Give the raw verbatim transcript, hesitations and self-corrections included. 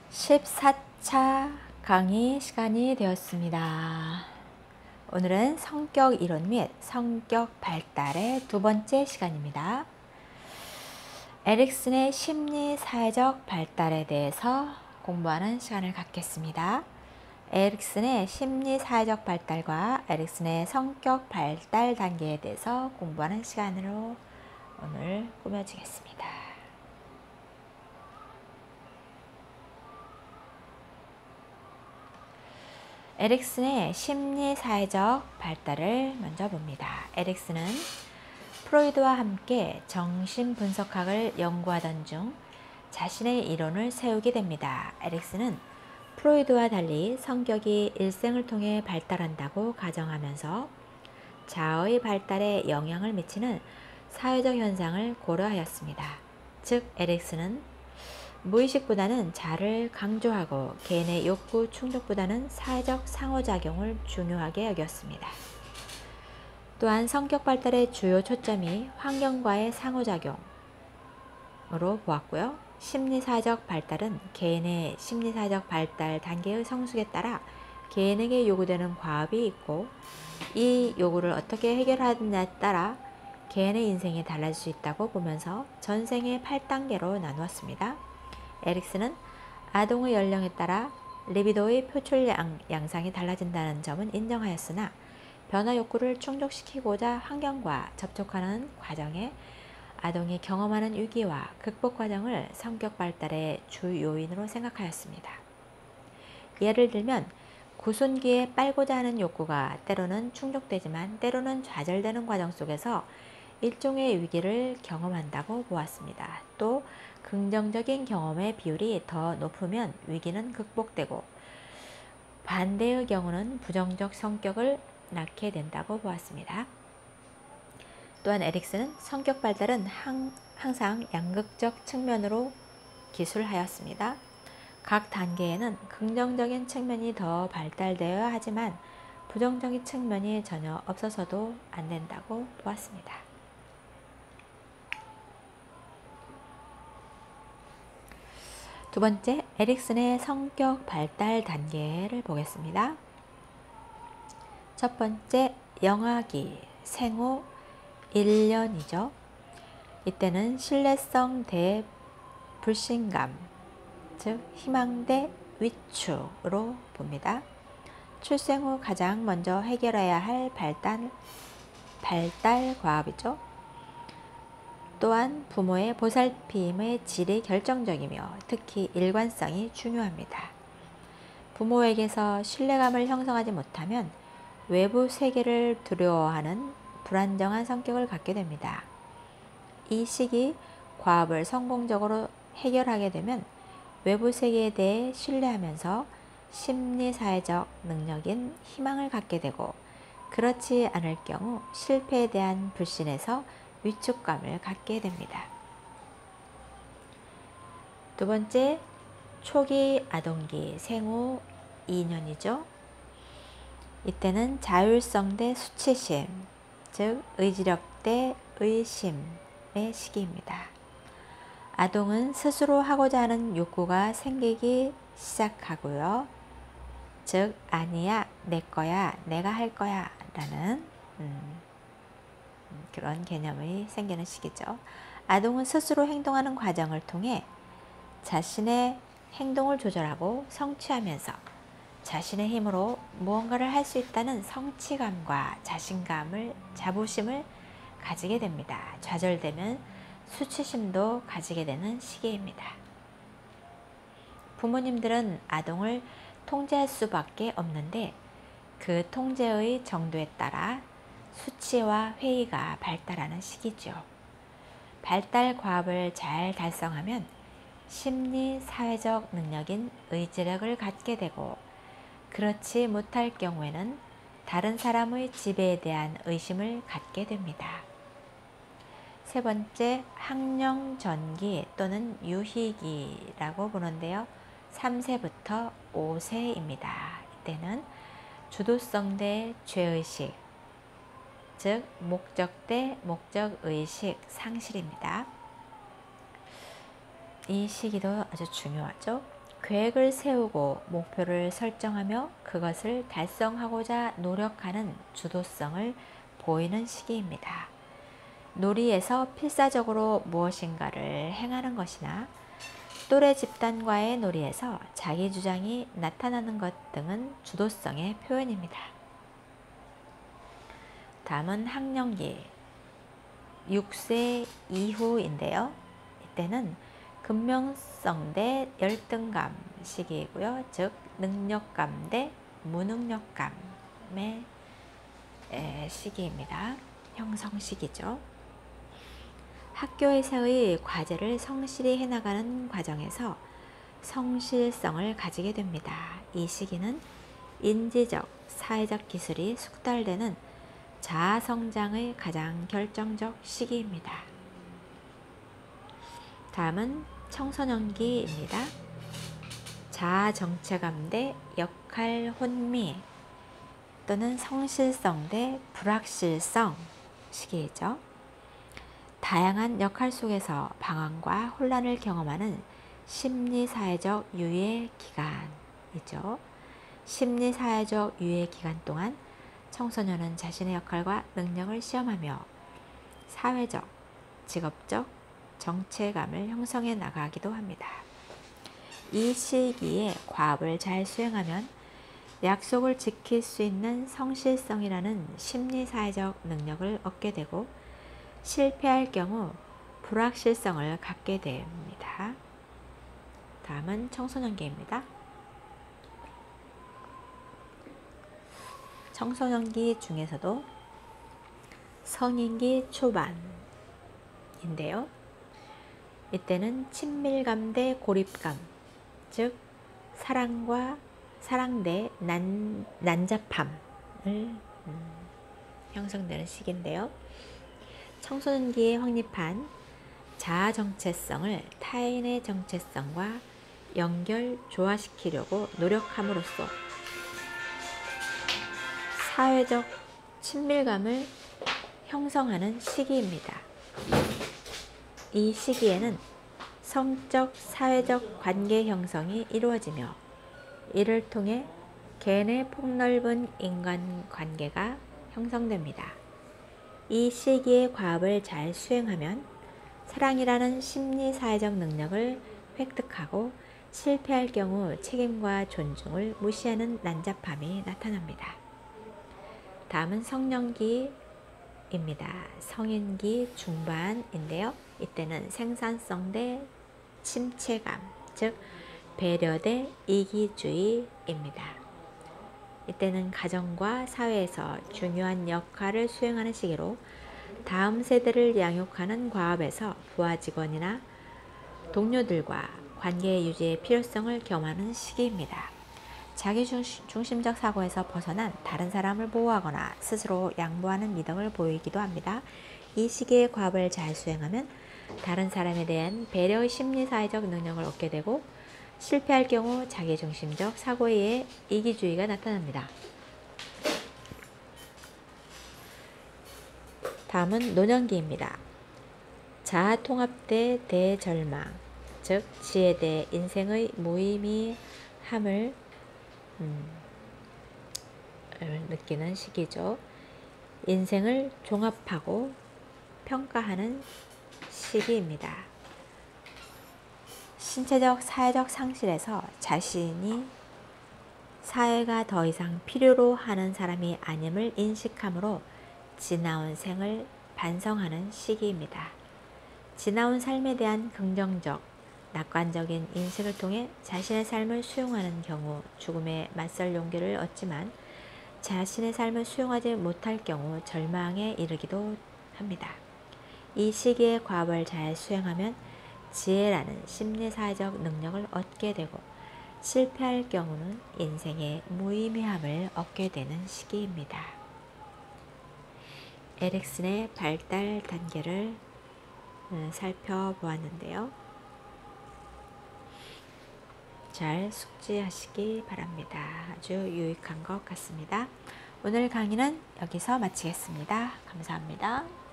십사 차 강의 시간이 되었습니다. 오늘은 성격 이론 및 성격 발달의 두 번째 시간입니다. 에릭슨의 심리 사회적 발달에 대해서 공부하는 시간을 갖겠습니다. 에릭슨의 심리 사회적 발달과 에릭슨의 성격 발달 단계에 대해서 공부하는 시간으로 오늘 꾸며지겠습니다. 에릭슨의 심리 사회적 발달을 먼저 봅니다. 에릭슨은 프로이드와 함께 정신분석학을 연구하던 중 자신의 이론을 세우게 됩니다. 에릭슨은 프로이드와 달리 성격이 일생을 통해 발달한다고 가정하면서 자아의 발달에 영향을 미치는 사회적 현상을 고려하였습니다. 즉, 에릭슨은 무의식보다는 자를 강조하고 개인의 욕구 충족보다는 사회적 상호작용을 중요하게 여겼습니다. 또한 성격 발달의 주요 초점이 환경과의 상호작용으로 보았고요. 심리사회적 발달은 개인의 심리사회적 발달 단계의 성숙에 따라 개인에게 요구되는 과업이 있고 이 요구를 어떻게 해결하느냐에 따라 개인의 인생이 달라질 수 있다고 보면서 전생의 팔 단계로 나누었습니다. 에릭슨은 아동의 연령에 따라 리비도의 표출 양, 양상이 달라진다는 점은 인정하였으나 변화 욕구를 충족시키고자 환경과 접촉하는 과정에 아동이 경험하는 위기와 극복 과정을 성격 발달의 주 요인으로 생각하였습니다. 예를 들면 구순기에 빨고자 하는 욕구가 때로는 충족되지만 때로는 좌절되는 과정 속에서 일종의 위기를 경험한다고 보았습니다. 또 긍정적인 경험의 비율이 더 높으면 위기는 극복되고 반대의 경우는 부정적 성격을 낳게 된다고 보았습니다. 또한 에릭슨은 성격 발달은 항, 항상 양극적 측면으로 기술하였습니다. 각 단계에는 긍정적인 측면이 더 발달되어야 하지만 부정적인 측면이 전혀 없어서도 안 된다고 보았습니다. 두 번째, 에릭슨의 성격 발달 단계를 보겠습니다. 첫 번째, 영아기, 생후 일 년이죠. 이때는 신뢰성 대 불신감, 즉 희망 대 위축으로 봅니다. 출생 후 가장 먼저 해결해야 할 발달, 발달 과업이죠. 또한 부모의 보살핌의 질이 결정적이며 특히 일관성이 중요합니다. 부모에게서 신뢰감을 형성하지 못하면 외부 세계를 두려워하는 불안정한 성격을 갖게 됩니다. 이 시기 과업을 성공적으로 해결하게 되면 외부 세계에 대해 신뢰하면서 심리사회적 능력인 희망을 갖게 되고 그렇지 않을 경우 실패에 대한 불신에서 위축감을 갖게 됩니다. 두 번째, 초기 아동기, 생후 이 년이죠. 이때는 자율성 대 수치심, 즉 의지력 대 의심의 시기입니다. 아동은 스스로 하고자 하는 욕구가 생기기 시작하고요. 즉 아니야, 내 거야, 내가 할 거야 라는 음, 그런 개념이 생기는 시기죠. 아동은 스스로 행동하는 과정을 통해 자신의 행동을 조절하고 성취하면서 자신의 힘으로 무언가를 할 수 있다는 성취감과 자신감을, 자부심을 가지게 됩니다. 좌절되면 수치심도 가지게 되는 시기입니다. 부모님들은 아동을 통제할 수밖에 없는데 그 통제의 정도에 따라 수치와 회의가 발달하는 시기죠. 발달 과업을 잘 달성하면 심리 사회적 능력인 의지력을 갖게 되고 그렇지 못할 경우에는 다른 사람의 지배에 대한 의심을 갖게 됩니다. 세 번째, 학령 전기 또는 유희기라고 보는데요. 삼 세부터 오 세입니다. 이때는 주도성 대 죄의식, 즉 목적 대 목적의식 상실입니다. 이 시기도 아주 중요하죠. 계획을 세우고 목표를 설정하며 그것을 달성하고자 노력하는 주도성을 보이는 시기입니다. 놀이에서 필사적으로 무엇인가를 행하는 것이나 또래 집단과의 놀이에서 자기 주장이 나타나는 것 등은 주도성의 표현입니다. 다음은 학령기 육 세 이후인데요. 이때는 근명성 대 열등감 시기이고요. 즉 능력감 대 무능력감의 시기입니다. 형성 시기죠. 학교에서의 과제를 성실히 해나가는 과정에서 성실성을 가지게 됩니다. 이 시기는 인지적, 사회적 기술이 숙달되는 자아 성장의 가장 결정적 시기입니다. 다음은 청소년기입니다. 자아 정체감 대 역할 혼미 또는 성실성 대 불확실성 시기이죠. 다양한 역할 속에서 방황과 혼란을 경험하는 심리사회적 유예 기간이죠. 심리사회적 유예 기간 동안 청소년은 자신의 역할과 능력을 시험하며 사회적, 직업적 정체감을 형성해 나가기도 합니다. 이 시기에 과업을 잘 수행하면 약속을 지킬 수 있는 성실성이라는 심리사회적 능력을 얻게 되고 실패할 경우 불확실성을 갖게 됩니다. 다음은 청소년기입니다. 청소년기 중에서도 성인기 초반인데요. 이때는 친밀감 대 고립감, 즉 사랑과 사랑 대 난, 난잡함을 음, 형성되는 시기인데요. 청소년기에 확립한 자아 정체성을 타인의 정체성과 연결 조화시키려고 노력함으로써 사회적 친밀감을 형성하는 시기입니다. 이 시기에는 성적, 사회적 관계 형성이 이루어지며 이를 통해 개인의 폭넓은 인간관계가 형성됩니다. 이 시기의 과업을 잘 수행하면 사랑이라는 심리사회적 능력을 획득하고 실패할 경우 책임과 존중을 무시하는 난잡함이 나타납니다. 다음은 성년기입니다. 성인기 중반인데요. 이때는 생산성 대 침체감, 즉 배려 대 이기주의입니다. 이때는 가정과 사회에서 중요한 역할을 수행하는 시기로 다음 세대를 양육하는 과업에서 부하 직원이나 동료들과 관계 유지의 필요성을 겸하는 시기입니다. 자기중심적 사고에서 벗어난 다른 사람을 보호하거나 스스로 양보하는 미덕을 보이기도 합니다. 이 시기의 과업을 잘 수행하면 다른 사람에 대한 배려의 심리사회적 능력을 얻게 되고 실패할 경우 자기중심적 사고에 의해 이기주의가 나타납니다. 다음은 노년기입니다. 자아통합 대 대절망, 즉 지혜 대 인생의 무의미함을 음, 느끼는 시기죠. 인생을 종합하고 평가하는 시기입니다. 신체적, 사회적 상실에서 자신이 사회가 더 이상 필요로 하는 사람이 아님을 인식함으로 지나온 생을 반성하는 시기입니다. 지나온 삶에 대한 긍정적, 낙관적인 인식을 통해 자신의 삶을 수용하는 경우 죽음에 맞설 용기를 얻지만 자신의 삶을 수용하지 못할 경우 절망에 이르기도 합니다. 이 시기에 과업을 잘 수행하면 지혜라는 심리사회적 능력을 얻게 되고 실패할 경우는 인생의 무의미함을 얻게 되는 시기입니다. 에릭슨의 발달 단계를 살펴보았는데요. 잘 숙지하시기 바랍니다. 아주 유익한 것 같습니다. 오늘 강의는 여기서 마치겠습니다. 감사합니다.